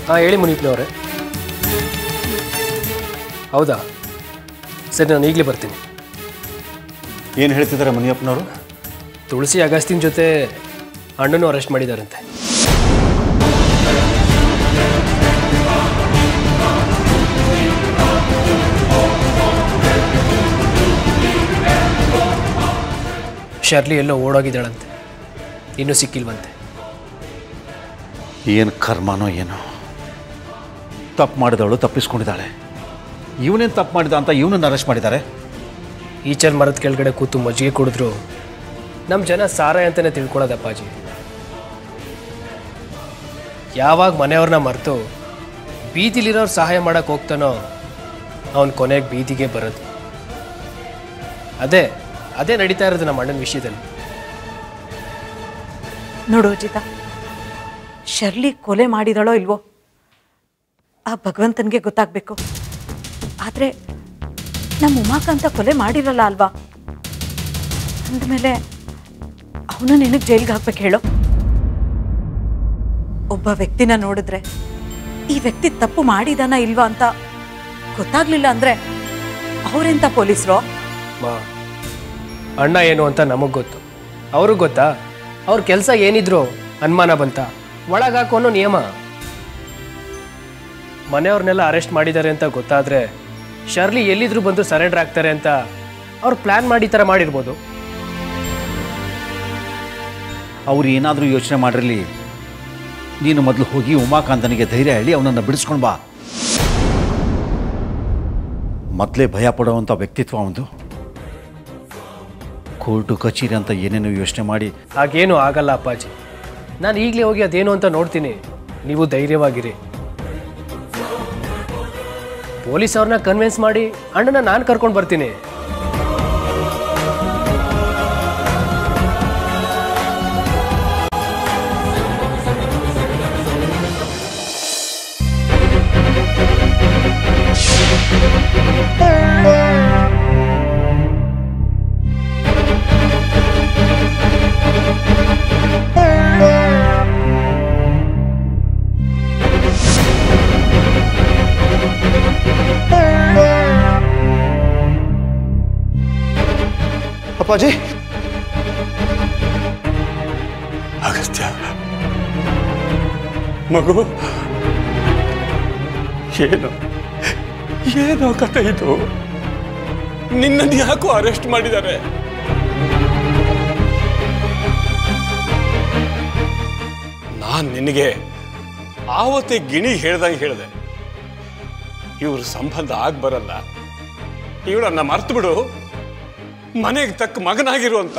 ಹಾಂ ಹೇಳಿ ಮುನೀಪ್ನವರೇ. ಹೌದಾ, ಸರಿ ನಾನು ಈಗಲೇ ಬರ್ತೀನಿ. ಏನು ಹೇಳ್ತಿದ್ದಾರೆ ಮುನಿಯಪ್ಪನವರು? ತುಳಸಿ ಅಗಸ್ತಿನ ಜೊತೆ ಅಣ್ಣನೂ ಅರೆಸ್ಟ್ ಮಾಡಿದಾರಂತೆ. ಶರ್ಲಿ ಎಲ್ಲೋ ಓಡೋಗಿದ್ದಾಳಂತೆ, ಇನ್ನೂ ಸಿಕ್ಕಿಲ್ವಂತೆ. ಏನು ಕರ್ಮನೋ ಏನೋ, ತಪ್ಪು ಮಾಡಿದವಳು ತಪ್ಪಿಸ್ಕೊಂಡಿದ್ದಾಳೆ. ಇವನೇನು ತಪ್ಪು ಮಾಡಿದ ಅಂತ ಇವನನ್ನು ಅರೆಸ್ಟ್ ಮಾಡಿದ್ದಾರೆ. ಈಚರ್ ಮರದ ಕೆಳಗಡೆ ಕೂತು ಮಜ್ಜಿಗೆ ಕುಡಿದ್ರು ನಮ್ಮ ಜನ ಸಾರಾಯಿ ಅಂತಲೇ ತಿಳ್ಕೊಳ್ಳೋದಪ್ಪಾಜಿ. ಯಾವಾಗ ಮನೆಯವ್ರನ್ನ ಮರೆತು ಬೀದಿಲಿರೋರು ಸಹಾಯ ಮಾಡೋಕ್ಕೆ ಹೋಗ್ತಾನೋ ಅವನು ಕೊನೆಗೆ ಬೀದಿಗೆ ಬರೋದು. ಅದೇ ನಡೀತಾ ಇರೋದು ನಮ್ಮ ಅಣ್ಣನ ವಿಷಯದಲ್ಲಿ. ನೋಡು ಅಜಿತ, ಶರ್ಲಿ ಕೊಲೆ ಮಾಡಿದಳೋ ಇಲ್ವೋ ಆ ಭಗವಂತನಿಗೆ ಗೊತ್ತಾಗಬೇಕು. ಆದರೆ ನಮ್ಮ ಉಮಾಕಾಂತ ಕೊಲೆ ಮಾಡಿರಲ್ಲ ಅಲ್ವಾ? ಅಂದಮೇಲೆ ಅವನು ನಿನಗೆ ಜೈಲಿಗೆ ಹಾಕ್ಬೇಕು ಹೇಳೋ? ಒಬ್ಬ ವ್ಯಕ್ತಿನ ನೋಡಿದ್ರೆ ಈ ವ್ಯಕ್ತಿ ತಪ್ಪು ಮಾಡಿದಾನ ಇಲ್ವಾ ಅಂತ ಗೊತ್ತಾಗ್ಲಿಲ್ಲ ಅಂದರೆ ಅವರೆಂತ ಪೊಲೀಸರು? ಅಣ್ಣ ಏನು ಅಂತ ನಮಗೆ ಗೊತ್ತು, ಅವ್ರಿಗೆ ಗೊತ್ತಾ? ಅವ್ರ ಕೆಲಸ ಏನಿದ್ರು ಅನುಮಾನ ಬಂತ ಒಳಗಾಕೋ ಅನ್ನೋ ನಿಯಮ. ಮನೆಯವ್ರನ್ನೆಲ್ಲ ಅರೆಸ್ಟ್ ಮಾಡಿದ್ದಾರೆ ಅಂತ ಗೊತ್ತಾದರೆ ಶರ್ಲಿ ಎಲ್ಲಿದ್ರು ಬಂದು ಸರೆಂಡರ್ ಆಗ್ತಾರೆ ಅಂತ ಅವ್ರು ಪ್ಲ್ಯಾನ್ ಮಾಡಿ ಥರ ಮಾಡಿರ್ಬೋದು. ಅವ್ರು ಏನಾದರೂ ಯೋಚನೆ ಮಾಡಿರಲಿ, ನೀನು ಮೊದಲು ಹೋಗಿ ಉಮಾಕಾಂತನಿಗೆ ಧೈರ್ಯ ಹೇಳಿ ಅವನನ್ನು ಬಿಡಿಸ್ಕೊಂಡು ಬಾ. ಮೊದಲೇ ಭಯ ಪಡುವಂಥ ವ್ಯಕ್ತಿತ್ವ ಅವನದು. ಕೋರ್ಟು ಕಚೇರಿ ಅಂತ ಏನೇನು ಯೋಚನೆ ಮಾಡಿ ಹಾಗೇನು ಆಗಲ್ಲ ಅಪ್ಪಾಜಿ. ನಾನು ಈಗಲೇ ಹೋಗಿ ಅದೇನು ಅಂತ ನೋಡ್ತೀನಿ, ನೀವು ಧೈರ್ಯವಾಗಿರಿ. ಪೊಲೀಸ್ ಅವ್ರನ್ನ ಕನ್ವಿನ್ಸ್ ಮಾಡಿ ಅಣ್ಣನ ನಾನು ಕರ್ಕೊಂಡು ಬರ್ತೀನಿ. ಅಪ್ಪಾಜಿ, ಅಗಸ್ತ್ಯ ಮಗು, ಏನೋ ಕಥೆ ಇದು? ನಿನ್ನನ್ನು ಯಾಕೋ ಅರೆಸ್ಟ್ ಮಾಡಿದ್ದಾರೆ? ನಾನು ನಿನಗೆ ಆವತ್ತೇ ಗಿಣಿ ಹೇಳ್ದಂಗೆ ಹೇಳಿದೆ, ಇವ್ರ ಸಂಬಂಧ ಆಗ್ ಬರಲ್ಲ, ಇವಳನ್ನ ಮರ್ತು ಬಿಡು, ಮನೆಗೆ ತಕ್ಕ ಮಗನಾಗಿರುವಂತ.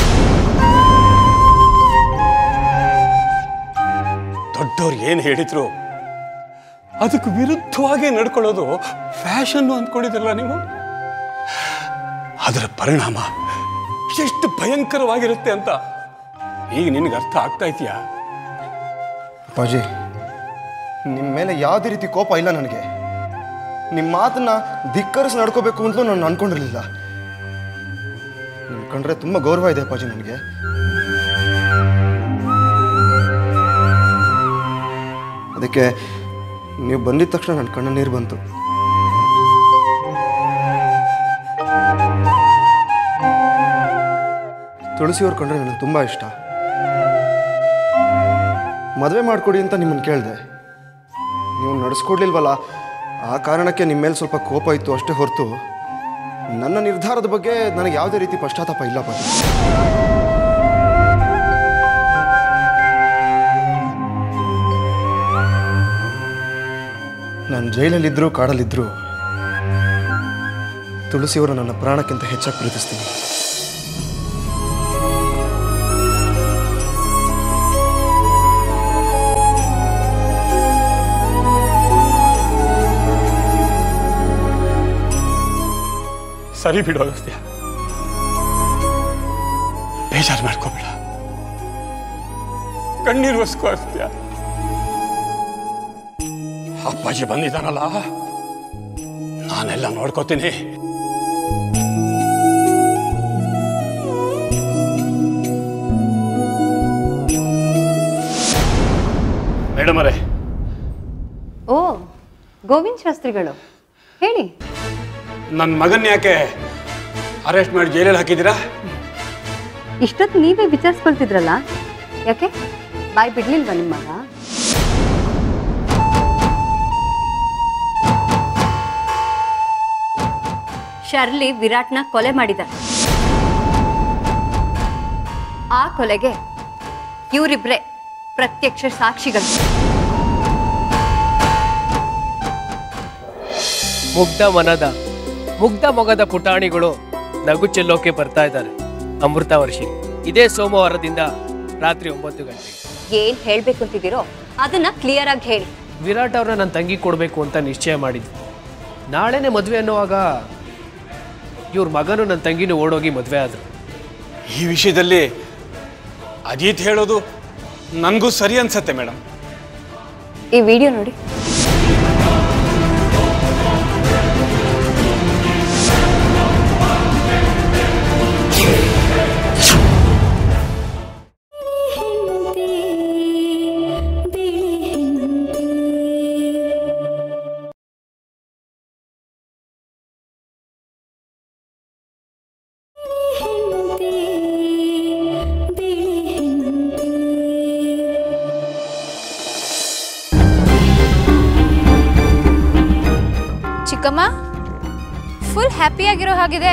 ದೊಡ್ಡವ್ರು ಏನು ಹೇಳಿದ್ರು ಅದಕ್ಕೆ ವಿರುದ್ಧವಾಗಿ ನಡ್ಕೊಳ್ಳೋದು ಫ್ಯಾಷನ್ ಅಂದ್ಕೊಂಡಿದ್ರಲ್ಲ ನೀವು. ಅದರ ಪರಿಣಾಮ ಎಷ್ಟು ಭಯಂಕರವಾಗಿರುತ್ತೆ ಅಂತ ಈಗ ನಿನಗೆ ಅರ್ಥ ಆಗ್ತಾ ಇದೆಯಾ? ಅಪ್ಪಾಜಿ, ನಿಮ್ಮ ಮೇಲೆ ಯಾವುದೇ ರೀತಿ ಕೋಪ ಇಲ್ಲ ನನಗೆ. ನಿಮ್ಮ ಮಾತನ್ನ ಧಿಕ್ಕರಿಸಿ ನಡ್ಕೋಬೇಕು ಅಂತಲೂ ನಾನು ಅನ್ಕೊಂಡಿರಲಿಲ್ಲ. ನಿಮ್ಮ ಕಂಡ್ರೆ ತುಂಬ ಗೌರವ ಇದೆ ಅಪ್ಪಾಜಿ ನನಗೆ. ಅದಕ್ಕೆ ನೀವು ಬಂದಿದ ತಕ್ಷಣ ನನ್ನ ಕಣ್ಣ ನೀರು ಬಂತು. ತುಳಸಿಯವ್ರು ಕಂಡ್ರೆ ನನಗೆ ತುಂಬ ಇಷ್ಟ. ಮದುವೆ ಮಾಡಿಕೊಡಿ ಅಂತ ನಿಮ್ಮನ್ನು ಕೇಳಿದೆ, ನೀವು ನಡೆಸ್ಕೊಡ್ಲಿಲ್ವಲ್ಲ, ಆ ಕಾರಣಕ್ಕೆ ನಿಮ್ಮ ಮೇಲೆ ಸ್ವಲ್ಪ ಕೋಪ ಇತ್ತು ಅಷ್ಟೇ ಹೊರತು ನನ್ನ ನಿರ್ಧಾರದ ಬಗ್ಗೆ ನನಗೆ ಯಾವುದೇ ರೀತಿ ಪಶ್ಚಾತ್ತಾಪ ಇಲ್ಲ ಅಪ್ಪಾಜಿ. ನಾನು ಜೈಲಲ್ಲಿದ್ದರೂ ಕಾಡಲ್ಲಿದ್ದರೂ ತುಳಸಿಯವರು ನನ್ನ ಪ್ರಾಣಕ್ಕಿಂತ ಹೆಚ್ಚಾಗಿ ಪ್ರೀತಿಸ್ತೀನಿ. ಸರಿ ಬಿಡು ಅಗಸ್ತ್ಯ, ಬೇಜಾರು ಮಾಡ್ಕೋಬೇಡ, ಕಣ್ಣೀರು ಒಸ್ಕೋ ಅಗಸ್ತ್ಯ. ಅಪ್ಪಾಜಿ ಬಂದಿದ್ದಾನಲ್ಲ, ನಾನೆಲ್ಲ ನೋಡ್ಕೋತೀನಿ. ಮೇಡಮ್ ಅವರೇ, ಗೋವಿಂದ್ ಶಾಸ್ತ್ರಿಗಳು ಹೇಳಿ. ನನ್ನ ಮಗನ್ ಯಾಕೆ ಅರೆಸ್ಟ್ ಮಾಡಿ ಜೈಲಲ್ಲಿ ಹಾಕಿದ್ದೀರಾ? ಇಷ್ಟೊತ್ತು ನೀವೇ ವಿಚಾರಿಸ್ಕೊಳ್ತಿದ್ರಲ್ಲ, ಯಾಕೆ ಬಾಯ್ ಬಿಡ್ಲಿಲ್ವಾ ನಿಮ್ಮ ಮಗ? ಶರ್ಲಿ ವಿರಾಟ್ನ ಕೊಲೆ ಮಾಡಿದ. ಆ ಕೊಲೆಗೆ ಇವರಿಬ್ರೆ ಪ್ರತ್ಯಕ್ಷ ಸಾಕ್ಷಿಗಳು. ಮುಗ್ಧ ಮೊಗದ ಪುಟಾಣಿಗಳು ನಗು ಚೆಲ್ಲೋಕೆ ಬರ್ತಾ ಇದ್ದಾರೆ. ಅಮೃತ ವರ್ಷಿ ಇದೇ ಸೋಮವಾರದಿಂದ ರಾತ್ರಿ 9 ಗಂಟೆಗೆ. ಏನ್ ಹೇಳ್ಬೇಕು ಅಂತಿದ್ದೀರೋ ಅದನ್ನ ಕ್ಲಿಯರ್ ಆಗಿ ಹೇಳಿ. ವಿರಾಟ್ ಅವ್ರನ್ನ ನನ್ನ ತಂಗಿ ಕೊಡಬೇಕು ಅಂತ ನಿಶ್ಚಯ ಮಾಡಿದ್ವಿ. ನಾಳೆನೇ ಮದುವೆ ಅನ್ನುವಾಗ ಇವ್ರ ಮಗನು ನನ್ನ ತಂಗಿನೂ ಓಡೋಗಿ ಮದುವೆ ಆದರು. ಈ ವಿಷಯದಲ್ಲಿ ಅಜಿತ್ ಹೇಳೋದು ನನಗೂ ಸರಿ ಅನ್ಸತ್ತೆ ಮೇಡಮ್. ಈ ವಿಡಿಯೋ ನೋಡಿ. ಚಿಕ್ಕಮ್ಮ ಫುಲ್ ಹ್ಯಾಪಿಯಾಗಿರೋ ಹಾಗಿದೆ.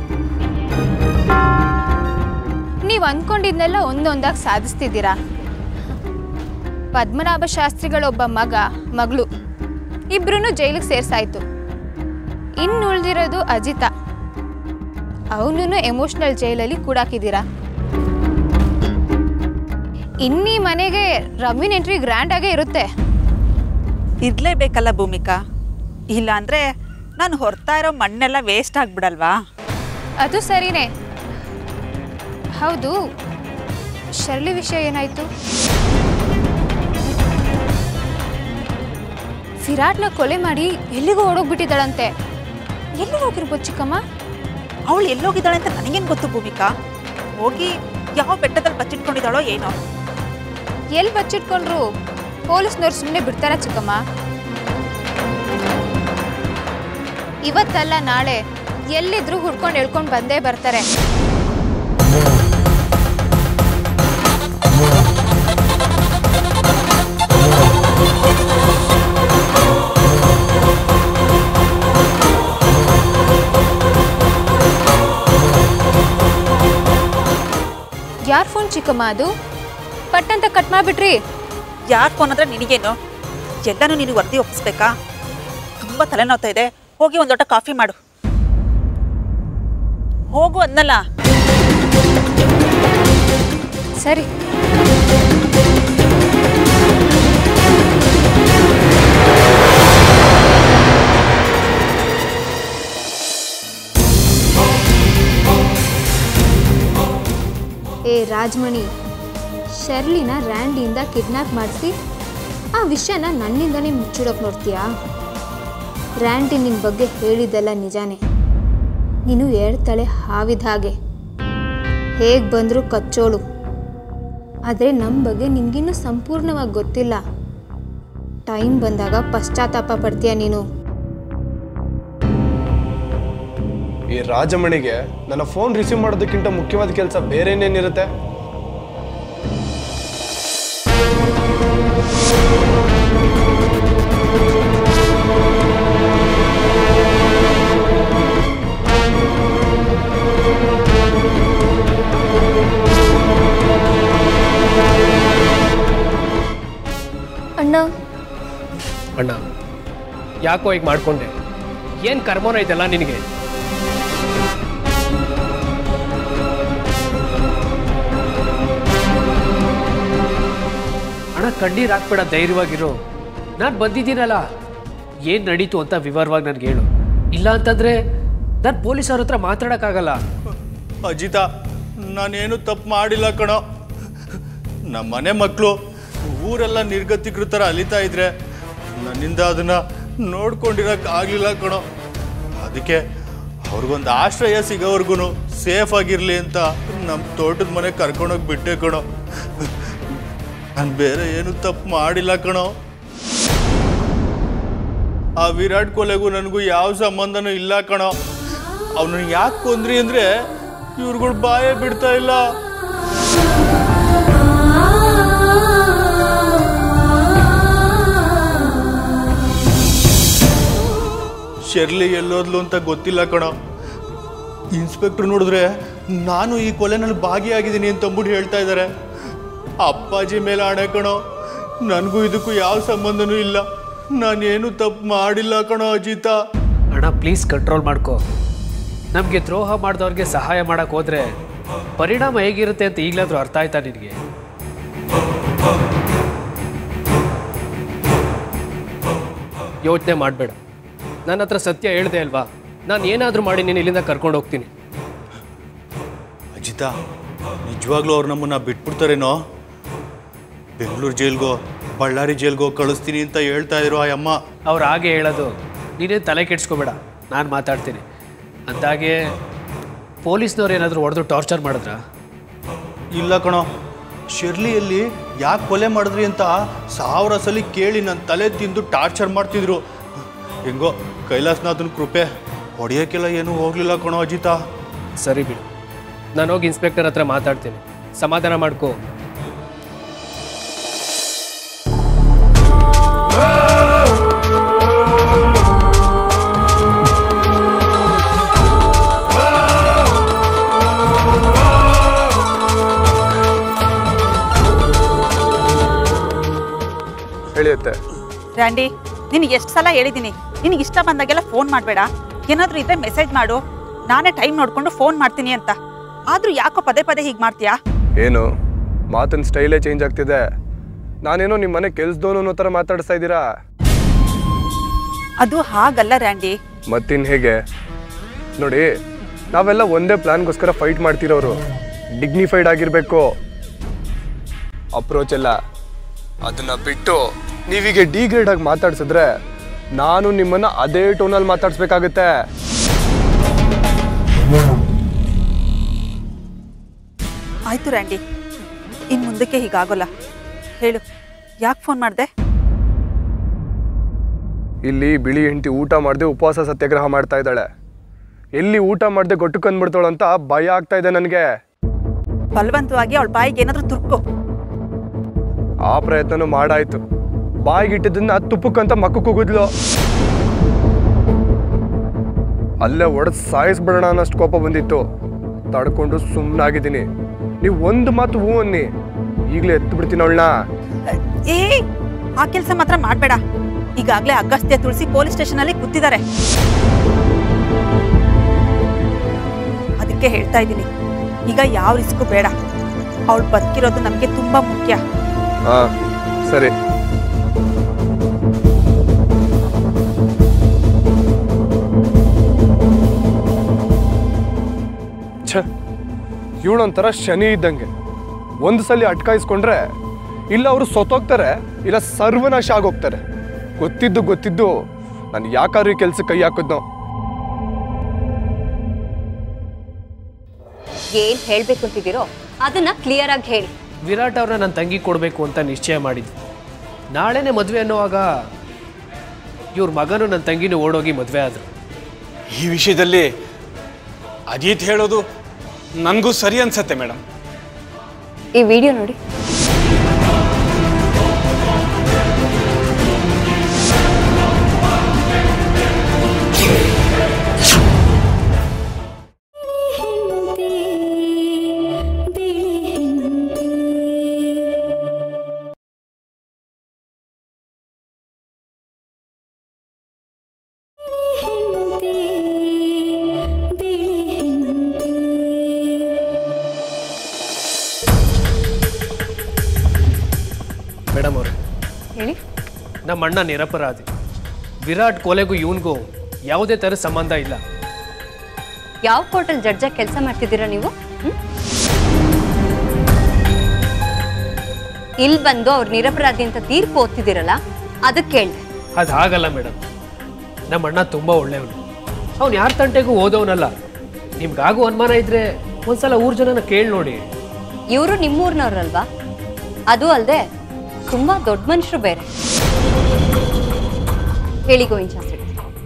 ನೀವು ಅಂದ್ಕೊಂಡಿದ್ನೆಲ್ಲ ಒಂದೊಂದಾಗಿ ಸಾಧಿಸ್ತಿದ್ದೀರಾ. ಪದ್ಮನಾಭ ಶಾಸ್ತ್ರಿಗಳೊಬ್ಬ ಮಗಳು ಇಬ್ರು ಜೈಲಿಗೆ ಸೇರ್ಸಾಯ್ತು. ಇನ್ನು ಉಳಿದಿರೋದು ಅಜಿತ, ಅವನು ಎಮೋಷ್ನಲ್ ಜೈಲಲ್ಲಿ ಕೂಡಾಕಿದ್ದೀರಾ. ಇನ್ನೀ ಮನೆಗೆ ರವಿನ್ ಎಂಟ್ರಿ ಗ್ರ್ಯಾಂಡ್ ಆಗೇ ಇರುತ್ತೆ. ಇರಲೇಬೇಕಲ್ಲ ಭೂಮಿಕಾ, ಇಲ್ಲಾಂದರೆ ನಾನು ಹೊರ್ತಾ ಇರೋ ಮಣ್ಣೆಲ್ಲ ವೇಸ್ಟ್ ಆಗಿಬಿಡಲ್ವಾ? ಅದು ಸರಿನೇ. ಹೌದು, ಶರ್ಲಿ ವಿಷಯ ಏನಾಯಿತು? ವಿರಾಟ್ನ ಕೊಲೆ ಮಾಡಿ ಎಲ್ಲಿಗೂ ಓಡೋಗ್ಬಿಟ್ಟಿದ್ದಾಳಂತೆ. ಎಲ್ಲಿ ಹೋಗಿರ್ಬೋದು ಚಿಕ್ಕಮ್ಮ? ಅವಳು ಎಲ್ಲೋಗಿದ್ದಾಳೆ ಅಂತ ನನಗೇನು ಗೊತ್ತು ಭೂಮಿಕಾ? ಹೋಗಿ ಯಾವ ಬೆಟ್ಟದಲ್ಲಿ ಬಚ್ಚಿಟ್ಕೊಂಡಿದ್ದಾಳೋ ಏನೋ. ಎಲ್ಲಿ ಬಚ್ಚಿಟ್ಕೊಂಡ್ರು ಪೊಲೀಸ್ನವ್ರು ಸುಮ್ಮನೆ ಬಿಡ್ತಾರ ಚಿಕ್ಕಮ್ಮ? ಇವತ್ತಲ್ಲ ನಾಳೆ ಎಲ್ಲಿದ್ರು ಹುಡ್ಕೊಂಡು ಹೇಳ್ಕೊಂಡು ಬಂದೇ ಬರ್ತಾರೆ. ಯಾರ್ ಫೋನ್ ಚಿಕ್ಕಮ್ಮ ಅದು? ಪಟ್ಟಂತ ಕಟ್ ಮಾಡಿಬಿಟ್ರಿ. ಯಾರ ಫೋನ್ ಅಂದ್ರೆ ನಿನಗೇನು? ಎಲ್ಲನೂ ನೀನು ವರದಿ ಒಪ್ಪಿಸ್ಬೇಕಾ? ತುಂಬ ತಲೆನೋವ್ತಾ ಇದೆ, ಹೋಗಿ ಒಂದು ಲೋಟ ಕಾಫಿ ಮಾಡು. ಹೋಗು ಅನ್ನಲ್ಲ. ಸರಿ. ಏ ರಾಜಮಣಿ, ಶರ್ಲಿನ ರ್ಯಾಂಡಿಯಿಂದ ಕಿಡ್ನಾಪ್ ಮಾಡಿಸಿ ಆ ವಿಷಯನ ನನ್ನಿಂದನೇ ಮುಚ್ಚಿಡೋಕೆ ನೋಡ್ತೀಯಾ? ರ್ಯಾಂಡಿ ನಿನ್ನ ಬಗ್ಗೆ ಹೇಳಿದ್ದೆಲ್ಲ ನಿಜಾನೇ. ನೀನು ಹೇಳ್ತಾಳೆ ಹಾವಿದ ಹಾಗೆ, ಹೇಗೆ ಬಂದರೂ ಕಚ್ಚೋಳು. ಆದರೆ ನಮ್ಮ ಬಗ್ಗೆ ನಿಮಗಿನ್ನೂ ಸಂಪೂರ್ಣವಾಗಿ ಗೊತ್ತಿಲ್ಲ. ಟೈಮ್ ಬಂದಾಗ ಪಶ್ಚಾತ್ತಾಪ ಪಡ್ತೀಯ ನೀನು. ಈ ರಾಜಮಣಿಗೆ ನನ್ನ ಫೋನ್ ರಿಸೀವ್ ಮಾಡೋದಕ್ಕಿಂತ ಮುಖ್ಯವಾದ ಕೆಲಸ ಬೇರೆ ಏನೇನಿರುತ್ತೆ? ಅಣ್ಣ ಅಣ್ಣ, ಯಾಕೋ ಈಗ ಮಾಡ್ಕೊಂಡೆ? ಏನು ಕರ್ಮೋನ ಇದೆಲ್ಲ ನಿನಗೆ? ಅಣ್ಣ, ಕಣ್ಣೀರು ಹಾಕ್ಬೇಡ, ಧೈರ್ಯವಾಗಿರು. ನಾನು ಬಂದಿದ್ದೀನಲ್ಲ, ಏನು ನಡೀತು ಅಂತ ವಿವರವಾಗಿ ನನಗೆ ಹೇಳು. ಇಲ್ಲ ಅಂತಂದರೆ ನಾನು ಪೊಲೀಸವ್ರ ಹತ್ರ ಮಾತಾಡೋಕ್ಕಾಗಲ್ಲ. ಅಜಿತ, ನಾನೇನು ತಪ್ಪು ಮಾಡಿಲ್ಲ ಕಣೋ. ನಮ್ಮ ಮನೆ ಮಕ್ಕಳು ಊರೆಲ್ಲ ನಿರ್ಗತಿಕರ ಥರ ಅಲಿತಾ ಇದ್ರೆ ನನ್ನಿಂದ ಅದನ್ನು ನೋಡ್ಕೊಂಡಿರೋಕೆ ಆಗಲಿಲ್ಲ ಕಣೋ. ಅದಕ್ಕೆ ಅವ್ರಿಗೊಂದು ಆಶ್ರಯ ಸಿಗೋವರೆಗೂ ಸೇಫ್ ಆಗಿರಲಿ ಅಂತ ನಮ್ಮ ತೋಟದ ಮನೆ ಕರ್ಕೊಂಡೋಗಿ ಬಿಟ್ಟೆ ಕಣೋ. ನಾನು ಬೇರೆ ಏನು ತಪ್ಪು ಮಾಡಿಲ್ಲ ಕಣೋ. ಆ ವಿರಾಟ್ ಕೊಲೆಗೂ ನನಗೂ ಯಾವ ಸಂಬಂಧನೂ ಇಲ್ಲ ಕಣೋ. ಅವನನ್ನು ಯಾಕೆ ಕೊಂದ್ರಿ ಅಂದರೆ ಇವ್ರುಗಳು ಬಾಯೇ ಬಿಡ್ತಾ ಇಲ್ಲ. ಶೆರ್ಲಿ ಎಲ್ಲೋದ್ಲು ಅಂತ ಗೊತ್ತಿಲ್ಲ ಕಣೋ. ಇನ್ಸ್ಪೆಕ್ಟರ್ ನೋಡಿದ್ರೆ ನಾನು ಈ ಕೊಲೆನಲ್ಲಿ ಭಾಗಿಯಾಗಿದ್ದೀನಿ ಅಂತಂದ್ಬಿಟ್ಟು ಹೇಳ್ತಾ ಇದ್ದಾರೆ. ಅಪ್ಪಾಜಿ ಮೇಲೆ ಆಣೆ ಕಣೋ, ನನಗೂ ಇದಕ್ಕೂ ಯಾವ ಸಂಬಂಧನೂ ಇಲ್ಲ. ನಾನೇನು ತಪ್ಪು ಮಾಡಿಲ್ಲ ಕಣೋ ಅಜಿತ. ಅಣ್ಣ ಪ್ಲೀಸ್ ಕಂಟ್ರೋಲ್ ಮಾಡ್ಕೋ. ನಮಗೆ ದ್ರೋಹ ಮಾಡಿದವ್ರಿಗೆ ಸಹಾಯ ಮಾಡಕ್ಕೆ ಹೋದ್ರೆ ಪರಿಣಾಮ ಹೇಗಿರುತ್ತೆ ಅಂತ ಈಗಲಾದರೂ ಅರ್ಥ ಆಯ್ತಾ ನಿನಗೆ? ಯೋಚನೆ ಮಾಡಬೇಡ. ನನ್ನ ಹತ್ರ ಸತ್ಯ ಹೇಳ್ದೆ ಅಲ್ವಾ, ನಾನು ಏನಾದರೂ ಮಾಡಿ ನೀನು ಇಲ್ಲಿಂದ ಕರ್ಕೊಂಡು ಹೋಗ್ತೀನಿ. ಅಜಿತ, ನಿಜವಾಗ್ಲೂ ಅವ್ರು ನಮ್ಮನ್ನ ಬಿಟ್ಬಿಡ್ತಾರೇನೋ? ಬೆಂಗಳೂರು ಜೈಲ್ಗೋ ಬಳ್ಳಾರಿ ಜೈಲ್ಗೋ ಕಳಿಸ್ತೀನಿ ಅಂತ ಹೇಳ್ತಾ ಇದ್ರು ಆ ಅಮ್ಮ. ಅವ್ರು ಹಾಗೆ ಹೇಳೋದು, ನೀನೇ ತಲೆ ಕೆಡ್ಸ್ಕೊಬೇಡ, ನಾನು ಮಾತಾಡ್ತೀನಿ. ಅಂದಾಗೆ ಪೊಲೀಸ್ನವ್ರು ಏನಾದರೂ ಹೊಡೆದು ಟಾರ್ಚರ್ ಮಾಡಿದ್ರಾ? ಇಲ್ಲ ಕಣೋ, ಶೆರ್ಲಿಯಲ್ಲಿ ಯಾಕೆ ಕೊಲೆ ಮಾಡಿದ್ರಿ ಅಂತ 1000 ಸಲ ಕೇಳಿ ನನ್ನ ತಲೆ ತಿಂದು ಟಾರ್ಚರ್ ಮಾಡ್ತಿದ್ರು. ಹೆಂಗೋ ಕೈಲಾಸನಾಥನ ಕೃಪೆ, ಹೊಡೆಯೋಕ್ಕೆಲ್ಲ ಏನೂ ಹೋಗಲಿಲ್ಲ ಕಣೋ ಅಜಿತ. ಸರಿ ಬಿಡು, ನಾನು ಹೋಗಿ ಇನ್ಸ್ಪೆಕ್ಟರ್ ಹತ್ರ ಮಾತಾಡ್ತೀನಿ, ಸಮಾಧಾನ ಮಾಡ್ಕೋ. ಹೇಳಿಯುತ್ತೆ. ರ್ಯಾಂಡಿ, ನಿನಗೆ ಎಷ್ಟು ಸಲ ಹೇಳಿದ್ದೀನಿ, ನಿನಗೆ ಇಷ್ಟ ಬಂದಾಗೆಲ್ಲ ಫೋನ್ ಮಾಡಬೇಡ, ಏನಾದರೂ ಇದ್ರೆ ಮೆಸೇಜ್ ಮಾಡು, ನಾನೇ ಟೈಮ್ ನೋಡಿಕೊಂಡು ಫೋನ್ ಮಾಡ್ತೀನಿ ಅಂತ. ಆದರೂ ಯಾಕೋ ಪದೇ ಪದೇ ಹೀಗೆ ಮಾಡ್ತೀಯಾ? ಏನು ಮಾತಿನ ಸ್ಟೈಲೇ ಚೇಂಜ್ ಆಗ್ತಿದೆ. ನಾನೇನೋ ನಿಮ್ಮ ಮನೆ ಕೆಲ್ಸದವನು ಅನ್ನೋ ಥರ ಮಾತಾಡಿಸ್ತಾ ಇದ್ದೀರಾ? ಅದು ಹಾಗಲ್ಲ ರ್ಯಾಂಡಿ. ಮತ್ತಿನ್ ಹೇಗೆ? ನೋಡಿ, ನಾವೆಲ್ಲ ಒಂದೇ ಪ್ಲಾನ್ಗೋಸ್ಕರ ಫೈಟ್ ಮಾಡ್ತಿರೋರು. ಡಿಗ್ನಿಫೈಡ್ ಆಗಿರಬೇಕು ಅಪ್ರೋಚ್ ಎಲ್ಲ. ಅದನ್ನ ಬಿಟ್ಟು ನೀವೀಗ ಡಿಗ್ರೇಡ್ ಆಗಿ ಮಾತಾಡ್ಸಿದ್ರೆ ನಾನು ನಿಮ್ಮನ್ನ ಅದೇ ಟೋನಲ್ಲಿ ಮಾತಾಡ್ಸ್ಬೇಕಾಗತ್ತೆ. ಆಯ್ತು ರ್ಯಾಂಡಿ, ಇನ್ನು ಮುಂದಕ್ಕೆ ಹೀಗಾಗೋಲ್ಲ. ಹೇಳು, ಯಾಕೆ ಫೋನ್ ಮಾಡಿದೆ? ಇಲ್ಲಿ ಬಿಳಿ ಹೆಂಡತಿ ಊಟ ಮಾಡದೆ ಉಪವಾಸ ಸತ್ಯಾಗ್ರಹ ಮಾಡ್ತಾ ಇದ್ದಾಳೆ. ಎಲ್ಲಿ ಊಟ ಮಾಡದೆ ಗೊಟ್ಟು ಕಂದ್ಬಿಡ್ತಾಳು ಅಂತ ಭಯ ಆಗ್ತಾ ಇದೆ ನನಗೆ. ಬಲವಂತವಾಗಿ ಅವಳ ಬಾಯಿಗೆ ಏನಾದರೂ ತುರ್ಕೋ. ಆ ಪ್ರಯತ್ನನೂ ಮಾಡಾಯ್ತು. ಬಾಯಿಗಿಟ್ಟಿದ್ದನ್ನ ತುಪ್ಪಕ್ಕಂತ ಮಕ್ಕಕ್ಕೆ ಹೋಗಿದ್ಲು. ಅಲ್ಲೇ ಒಡೆದು ಸಾಯಿಸ್ಬಿಡೋಣ ಅನ್ನಷ್ಟು ಕೋಪ ಬಂದಿತ್ತು. ತಡ್ಕೊಂಡು ಸುಮ್ಮನಾಗಿದ್ದೀನಿ. ನೀವು ಒಂದು ಮಾತು ಹೂ ಅನ್ನಿ, ಈಗಲೇ ಎತ್ತು ಬಿಡ್ತೀನಿ ಅವಳನ್ನ. ಏ, ಆ ಕೆಲಸ ಮಾತ್ರ ಮಾಡಬೇಡ. ಈಗಾಗಲೇ ಅಗಸ್ತ್ಯ ತುಳಸಿ ಪೊಲೀಸ್ ಸ್ಟೇಷನಲ್ಲಿ ಕೂತಿದ್ದಾರೆ. ಅದಕ್ಕೆ ಹೇಳ್ತಾ ಇದ್ದೀನಿ, ಈಗ ಯಾವ ರಿಸ್ಕು ಬೇಡ. ಅವಳು ಬದುಕಿರೋದು ನಮಗೆ ತುಂಬಾ ಮುಖ್ಯ. ಹಾ ಸರಿ. ಇವಳೊಂಥರ ಶನಿ ಇದ್ದಂಗೆ. ಒಂದು ಸಲ ಅಟ್ಕಾಯಿಸ್ಕೊಂಡ್ರೆ ಇಲ್ಲ ಅವರು ಸೊತ್ತೋಗ್ತಾರೆ, ಇಲ್ಲ ಸರ್ವನಾಶ ಆಗೋಗ್ತಾರೆ. ಗೊತ್ತಿದ್ದು ನಾನು ಯಾಕಾದ್ರೂ ಈ ಕೆಲ್ಸಕ್ಕೆ ಕೈ ಹಾಕಿದ್ನೋ. ಏನ್ ಹೇಳ್ಬೇಕು ಅಂತಿದ್ದೀರೋ ಅದನ್ನ ಕ್ಲಿಯರ್ ಆಗಿ ಹೇಳಿ. ವಿರಾಟ್ ಅವ್ರನ್ನ ನನ್ನ ತಂಗಿ ಕೊಡಬೇಕು ಅಂತ ನಿಶ್ಚಯ ಮಾಡಿದ್ವಿ. ನಾಳೆನೇ ಮದುವೆ ಅನ್ನುವಾಗ ಇವ್ರ ಮಗನು ನನ್ನ ತಂಗಿನೂ ಓಡೋಗಿ ಮದುವೆ ಆದರು. ಈ ವಿಷಯದಲ್ಲಿ ಅಜಿತ್ ಹೇಳೋದು ನನಗೂ ಸರಿ ಅನ್ಸತ್ತೆ ಮೇಡಮ್. ಈ ವಿಡಿಯೋ ನೋಡಿ. ಮೇಡಮ್ ಅವರೇ, ಹೇಳಿ. ನಮ್ಮ ಅಣ್ಣ ನಿರಪರಾಧಿ. ವಿರಾಟ್ ಕೊಲೆಗೂ ಇವನಿಗೂ ಯಾವುದೇ ಥರ ಸಂಬಂಧ ಇಲ್ಲ. ಯಾವ ಕೋರ್ಟಲ್ಲಿ ಜಡ್ಜಾಗಿ ಕೆಲಸ ಮಾಡ್ತಿದ್ದೀರಾ ನೀವು? ಇಲ್ಲಿ ಬಂದು ಅವ್ರು ನಿರಪರಾಧಿ ಅಂತ ತೀರ್ಪು ಓದ್ತಿದ್ದೀರಲ್ಲ, ಅದಕ್ಕೆ ಕೇಳಿದೆ. ಅದು ಹಾಗಲ್ಲ ಮೇಡಮ್. ನಮ್ಮ ಅಣ್ಣ ತುಂಬ ಒಳ್ಳೆಯವನು. ಅವ್ನು ಯಾರ ತಂಟೆಗೂ ಓದೋನಲ್ಲ. ನಿಮ್ಗಾಗೂ ಅನುಮಾನ ಇದ್ರೆ ಒಂದ್ಸಲ ಊರ್ ಜನನ ಕೇಳಿ ನೋಡಿ. ಇವರು ನಿಮ್ಮೂರ್ನವ್ರಲ್ವಾ? ಅದು ಅಲ್ಲದೆ ತುಂಬಾ ದೊಡ್ಡ ಮನುಷ್ಯರು ಬೇರೆ. ಹೇಳಿ ಗೋವಿಂದ ಶಾಸ್ತ್ರಿ.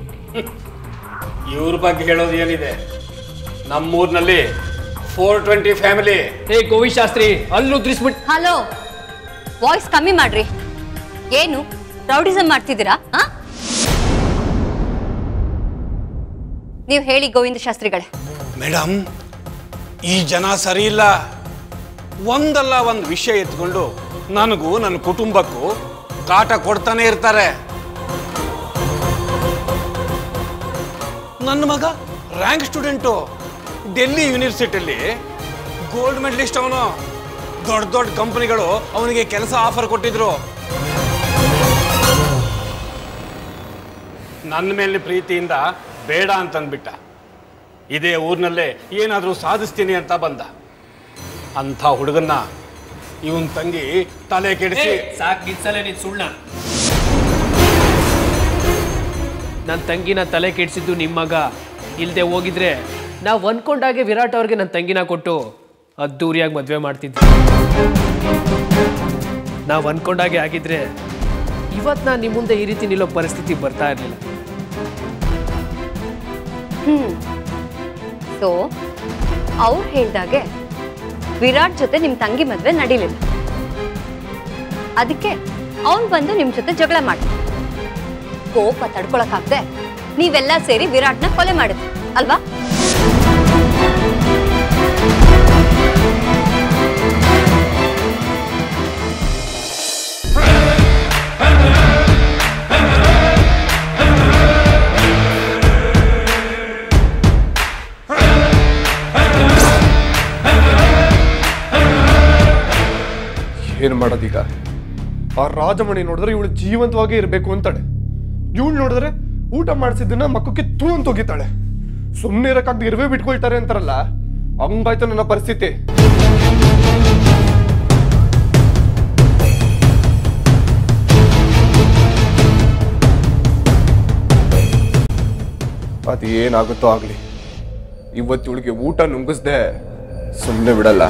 ಇವ್ರ ಬಗ್ಗೆ ಹೇಳೋದು ಏನಿದೆ? ನಮ್ಮೂರಿನಲ್ಲಿ 420 ಫ್ಯಾಮಿಲಿ. ಹೇ ಗೋವಿಂದ ಶಾಸ್ತ್ರಿ, ಅಲ್ಲಿ ಉದ್ರಿಸ್ಬಿಟ್ಟು. ಹಲೋ, ವಾಯ್ಸ್ ಕಮ್ಮಿ ಮಾಡ್ರಿ. ಏನು ರೌಡಿಸಮ್ ಮಾಡ್ತಿದ್ದೀರಾ? ನೀವು ಹೇಳಿ ಗೋವಿಂದ ಶಾಸ್ತ್ರಿಗಳೇ. ಮೇಡಮ್, ಈ ಜನ ಸರಿ ಇಲ್ಲ. ಒಂದಲ್ಲ ಒಂದು ವಿಷಯ ಎತ್ಕೊಂಡು ನನಗೂ ನನ್ನ ಕುಟುಂಬಕ್ಕೂ ಕಾಟ ಕೊಡ್ತಾನೆ ಇರ್ತಾರೆ. ನನ್ನ ಮಗ ರ್ಯಾಂಕ್ ಸ್ಟೂಡೆಂಟು, ಡೆಲ್ಲಿ ಯೂನಿವರ್ಸಿಟಿಯಲ್ಲಿ ಗೋಲ್ಡ್ ಮೆಡಲಿಸ್ಟ್. ಅವನು ದೊಡ್ಡ ದೊಡ್ಡ ಕಂಪನಿಗಳು ಅವನಿಗೆ ಕೆಲಸ ಆಫರ್ ಕೊಟ್ಟಿದ್ರು. ನನ್ನ ಮೇಲೆ ಪ್ರೀತಿಯಿಂದ ಬೇಡ ಅಂತಂದ್ಬಿಟ್ಟ. ಇದೇ ಊರಿನಲ್ಲೇ ಏನಾದರೂ ಸಾಧಿಸ್ತೀನಿ ಅಂತ ಬಂದ. ಅಂಥ ಹುಡುಗನ್ನ ಇವನ್ ತಂಗಿ ತಲೆ ಕೆಡಿಸಿ. ಸಾಕು ನಿಲ್ಸಲೇ ನೀನು ಸುಳ್ಳ. ನನ್ನ ತಂಗಿನ ತಲೆ ಕೆಡಿಸಿದ್ದು ನಿಮ್ಮ ಮಗ. ಇಲ್ಲದೆ ಹೋಗಿದ್ರೆ ನಾವು ಅನ್ಕೊಂಡಾಗೆ ವಿರಾಟ್ ಅವ್ರಿಗೆ ನನ್ನ ತಂಗಿನ ಕೊಟ್ಟು ಅದ್ದೂರಿಯಾಗಿ ಮದುವೆ ಮಾಡ್ತಿದ್ವಿ. ನಾವು ಅನ್ಕೊಂಡಾಗೆ ಆಗಿದ್ರೆ ಇವತ್ತು ನಾನು ನಿಮ್ಮ ಮುಂದೆ ಈ ರೀತಿ ನಿಲ್ಲೋ ಪರಿಸ್ಥಿತಿ ಬರ್ತಾ ಇರಲಿಲ್ಲ. ಸೊ ಅವ್ರು ಹೇಳ್ದಾಗೆ ವಿರಾಟ್ ಜೊತೆ ನಿಮ್ಮ ತಂಗಿ ಮದುವೆ ನಡೀಲಿಲ್ಲ. ಅದಕ್ಕೆ ಅವನು ಬಂದು ನಿಮ್ಮ ಜೊತೆ ಜಗಳ ಮಾಡಿ ಕೋಪ ತಡ್ಕೊಳಕ್ಕಾಗದೆ ನೀವೆಲ್ಲ ಸೇರಿ ವಿರಾಟ್ನ ಕೊಲೆ ಮಾಡಿದ್ರಿ ಅಲ್ವಾ? ಏನು ಮಾಡೋದೀಗ? ಆ ರಾಜಮಣಿ ನೋಡಿದ್ರೆ ಇವಳು ಜೀವಂತವಾಗಿ ಇರಬೇಕು ಅಂತಾಳೆ. ಇವಳು ನೋಡಿದ್ರೆ ಊಟ ಮಾಡಿಸಿದ್ದನ್ನ ಮಕ್ಕಕ್ಕೆ ತೂ ಅಂತ ಹೋಗಿತಾಳೆ. ಸುಮ್ಮನೆ ಇರಕ್ಕಾಗ್ದು ಇರುವೆ ಬಿಟ್ಕೊಳ್ತಾರೆ ಅಂತಾರಲ್ಲ, ಹಂಗಾಯ್ತು ನನ್ನ ಪರಿಸ್ಥಿತಿ. ಅದೇನಾಗುತ್ತೋ ಆಗ್ಲಿ, ಇವತ್ತು ಇವಳಿಗೆ ಊಟ ನುಂಗಿಸ್ದೆ ಸುಮ್ಮನೆ ಬಿಡಲ್ಲ.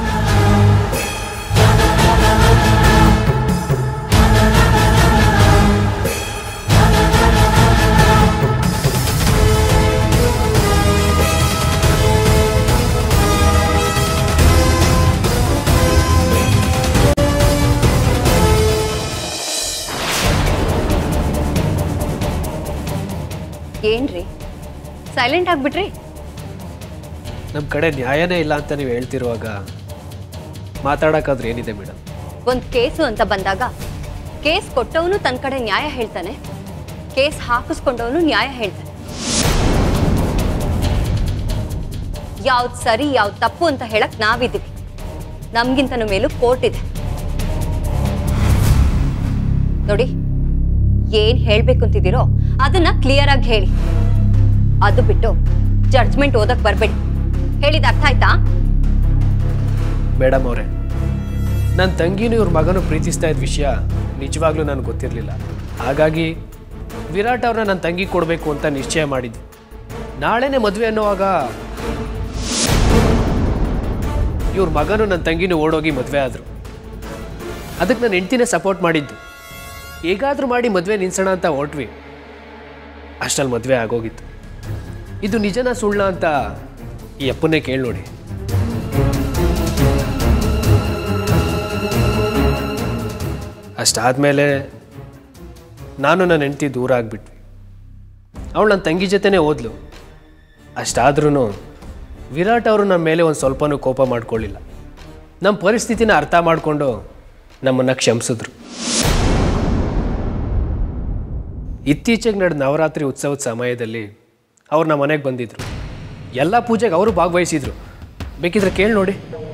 ಏನ್ರಿ ಸೈಲೆಂಟ್ ಆಗ್ಬಿಟ್ರಿ? ನಮ್ಮ ಕಡೆ ನ್ಯಾಯನೇ ಇಲ್ಲ ಅಂತ ನೀವು ಹೇಳ್ತಿರುವಾಗ ಮಾತಾಡೋಕ್ಕಾದ್ರೆ ಏನಿದೆ ಮೇಡಮ್? ಒಂದು ಕೇಸು ಅಂತ ಬಂದಾಗ ಕೇಸ್ ಕೊಟ್ಟವನು ತನ್ನ ಕಡೆ ನ್ಯಾಯ ಹೇಳ್ತಾನೆ, ಕೇಸ್ ಹಾಕಿಸ್ಕೊಂಡವನು ನ್ಯಾಯ ಹೇಳ್ತಾನೆ. ಯಾವ್ದು ಸರಿ ಯಾವ್ದು ತಪ್ಪು ಅಂತ ಹೇಳಕ್ ನಾವಿದ್ದೀವಿ. ನಮ್ಗಿಂತನೂ ಮೇಲೂ ಕೋರ್ಟ್ ಇದೆ ನೋಡಿ. ಏನ್ ಹೇಳ್ಬೇಕು ಅಂತಿದ್ದೀರೋ ಅದನ್ನ ಕ್ಲಿಯರ್ ಆಗಿ ಹೇಳಿ. ಅದು ಬಿಟ್ಟು ಜಡ್ಜ್ಮೆಂಟ್ ಓದಕ್ ಬರ್ಬೇಡಿ. ಹೇಳಿದ ಅರ್ಥ ಆಯ್ತಾ? ಮೇಡಮ್ ಅವರೇ, ನನ್ನ ತಂಗಿನೂ ಇವ್ರ ಮಗನೂ ಪ್ರೀತಿಸ್ತಾ ಇದ್ದ ವಿಷಯ ನಿಜವಾಗ್ಲೂ ನನಗೆ ಗೊತ್ತಿರಲಿಲ್ಲ. ಹಾಗಾಗಿ ವಿರಾಟ್ ಅವ್ರನ್ನ ನನ್ನ ತಂಗಿ ಕೊಡಬೇಕು ಅಂತ ನಿಶ್ಚಯ ಮಾಡಿದ್ವಿ. ನಾಳೆನೇ ಮದುವೆ ಅನ್ನೋವಾಗ ಇವ್ರ ಮಗನೂ ನನ್ನ ತಂಗಿನೂ ಓಡೋಗಿ ಮದುವೆ ಆದರು. ಅದಕ್ಕೆ ನನ್ನ ಹೆಂಡ್ತಿನೇ ಸಪೋರ್ಟ್ ಮಾಡಿದ್ದು. ಹೇಗಾದರೂ ಮಾಡಿ ಮದುವೆ ನಿಲ್ಸೋಣ ಅಂತ ಹೊರಟ್ವಿ. ಅಷ್ಟಲ್ಲಿ ಮದುವೆ ಆಗೋಗಿತ್ತು. ಇದು ನಿಜನಾ ಸುಳ್ಳ ಅಂತ ಈ ಅಪ್ಪನ್ನೇ ಕೇಳಿ ನೋಡಿ. ಅಷ್ಟಾದಮೇಲೆ ನಾನು ನನ್ನ ಹೆಂಡ್ತಿ ದೂರ ಆಗಿಬಿಟ್ವಿ. ಅವಳು ನನ್ನ ತಂಗಿ ಜೊತೆನೇ ಓದ್ಲು. ಅಷ್ಟಾದ್ರೂ ವಿರಾಟ್ ಅವರು ನಮ್ಮ ಮೇಲೆ ಒಂದು ಸ್ವಲ್ಪನೂ ಕೋಪ ಮಾಡ್ಕೊಳ್ಳಿಲ್ಲ. ನಮ್ಮ ಪರಿಸ್ಥಿತಿನ ಅರ್ಥ ಮಾಡಿಕೊಂಡು ನಮ್ಮನ್ನು ಕ್ಷಮಿಸಿದ್ರು. ಇತ್ತೀಚೆಗೆ ನಡೆದ ನವರಾತ್ರಿ ಉತ್ಸವದ ಸಮಯದಲ್ಲಿ ಅವ್ರು ನಮ್ಮ ಮನೆಗೆ ಬಂದಿದ್ರು. ಎಲ್ಲ ಪೂಜೆಗೆ ಅವರು ಭಾಗವಹಿಸಿದ್ರು. ಬೇಕಿದ್ರೆ ಕೇಳಿ ನೋಡಿ.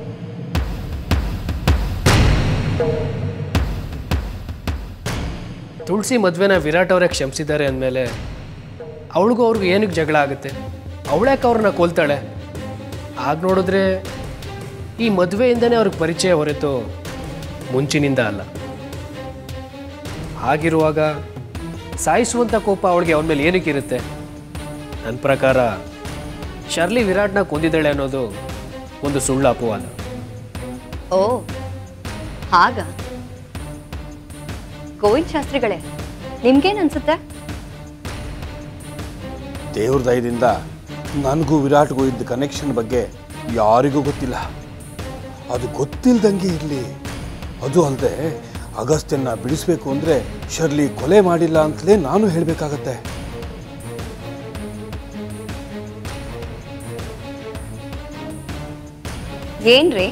ತುಳಸಿ ಮದುವೆನ ವಿರಾಟ್ ಅವರೇ ಕ್ಷಮಿಸಿದ್ದಾರೆ ಅಂದಮೇಲೆ ಅವಳಿಗೂ ಅವ್ರಿಗೂ ಏನಕ್ಕೆ ಜಗಳ ಆಗುತ್ತೆ? ಅವಳ್ಯಾಕೆ ಅವ್ರನ್ನ ಕೊಲ್ತಾಳೆ? ಆಗ ನೋಡಿದ್ರೆ ಈ ಮದುವೆಯಿಂದನೇ ಅವ್ರಿಗೆ ಪರಿಚಯ ಹೊರತು ಮುಂಚಿನಿಂದ ಅಲ್ಲ. ಹಾಗಿರುವಾಗ ಸಾಯಿಸುವಂಥ ಕೋಪ ಅವಳಿಗೆ ಅವನ ಮೇಲೆ ಏನಕ್ಕೆ ಇರುತ್ತೆ? ನನ್ನ ಪ್ರಕಾರ ಶರ್ಲಿ ವಿರಾಟ್ನ ಕೊಂದಿದ್ದಾಳೆ ಅನ್ನೋದು ಒಂದು ಸುಳ್ಳು ಅಪವಾದ. ಓ ಹಾಗ ಗೋವಿಂದ ಶಾಸ್ತ್ರಿಗಳೇ, ನಿಮ್ಗೇನು ಅನ್ಸುತ್ತೆ? ದೇವ್ರ ದಯದಿಂದ ನನಗೂ ವಿರಾಟ್ಗೂ ಇದ್ದ ಕನೆಕ್ಷನ್ ಬಗ್ಗೆ ಯಾರಿಗೂ ಗೊತ್ತಿಲ್ಲ. ಅದು ಗೊತ್ತಿಲ್ದಂಗೆ ಇರಲಿ. ಅದು ಅಲ್ಲದೆ ಅಗಸ್ತ್ಯನ್ನ ಬಿಡಿಸ್ಬೇಕು ಅಂದರೆ ಶರ್ಲಿ ಕೊಲೆ ಮಾಡಿಲ್ಲ ಅಂತಲೇ ನಾನು ಹೇಳಬೇಕಾಗತ್ತೆ. ಏನ್ರಿ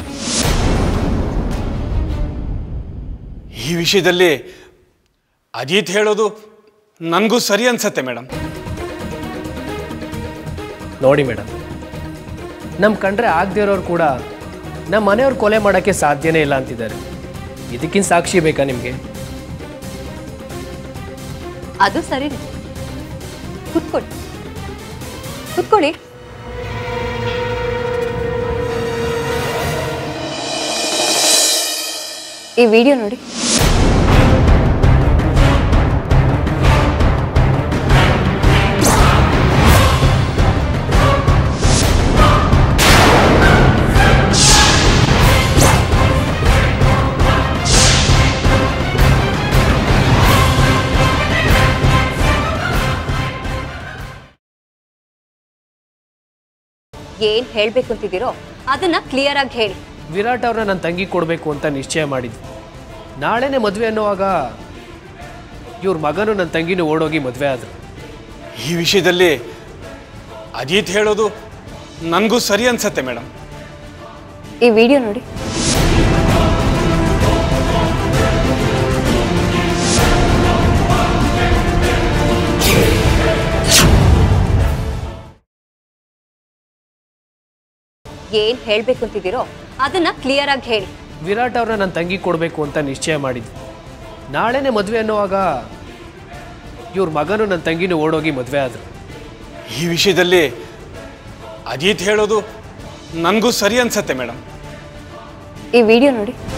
ಈ ವಿಷಯದಲ್ಲಿ ಅಜಿತ್ ಹೇಳೋದು ನನಗೂ ಸರಿ ಅನ್ಸತ್ತೆ ಮೇಡಮ್. ನೋಡಿ ಮೇಡಮ್, ನಮ್ಮ ಕಂಡ್ರೆ ಆಗದೆ ಇರೋರು ಕೂಡ ನಮ್ಮ ಮನೆಯವ್ರು ಕೊಲೆ ಮಾಡೋಕ್ಕೆ ಸಾಧ್ಯನೇ ಇಲ್ಲ ಅಂತಿದ್ದಾರೆ. ಇದಕ್ಕಿಂತ ಸಾಕ್ಷಿ ಬೇಕಾ ನಿಮಗೆ? ಅದು ಸರಿ. ಕುತ್ಕೊಳ್ಳಿ ಕುತ್ಕೊಳ್ಳಿ. ಈ ವಿಡಿಯೋ ನೋಡಿ. ಏನ್ ಹೇಳ್ಬೇಕು ಅಂತಿದ್ದೀರೋ ಅದನ್ನ ಕ್ಲಿಯರ್ ಆಗಿ ಹೇಳಿ. ವಿರಾಟ್ ಅವ್ರನ್ನ ನನ್ನ ತಂಗಿ ಕೊಡಬೇಕು ಅಂತ ನಿಶ್ಚಯ ಮಾಡಿದ್ವಿ. ನಾಳೆನೇ ಮದುವೆ ಅನ್ನುವಾಗ ಇವ್ರ ಮಗನೂ ನನ್ನ ತಂಗಿನೂ ಓಡೋಗಿ ಮದುವೆ ಆದರು. ಈ ವಿಷಯದಲ್ಲಿ ಅಜಿತ್ ಹೇಳೋದು ನನಗೂ ಸರಿ ಅನ್ಸತ್ತೆ ಮೇಡಮ್. ಈ ವಿಡಿಯೋ ನೋಡಿ. ಏನ್ ಹೇಳ್ಬೇಕು ಅಂತಿದ್ದೀರೋ ಅದನ್ನ ಕ್ಲಿಯರ್ ಆಗಿ ಹೇಳಿ. ವಿರಾಟ್ ಅವ್ರನ್ನ ನನ್ನ ತಂಗಿ ಕೊಡಬೇಕು ಅಂತ ನಿಶ್ಚಯ ಮಾಡಿದ್ವಿ. ನಾಳೆನೇ ಮದುವೆ ಅನ್ನುವಾಗ ಇವ್ರ ಮಗನೂ ನನ್ನ ತಂಗಿನೂ ಓಡೋಗಿ ಮದುವೆ ಆದರು. ಈ ವಿಷಯದಲ್ಲಿ ಅಜಿತ್ ಹೇಳೋದು ನನಗೂ ಸರಿ ಅನ್ಸತ್ತೆ ಮೇಡಮ್. ಈ ವಿಡಿಯೋ ನೋಡಿ.